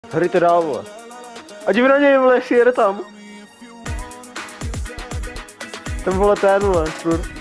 Hrajte dál, vole. Ať jim na něj, vole, jestli jede tam. Ten vole ten, vole, furt.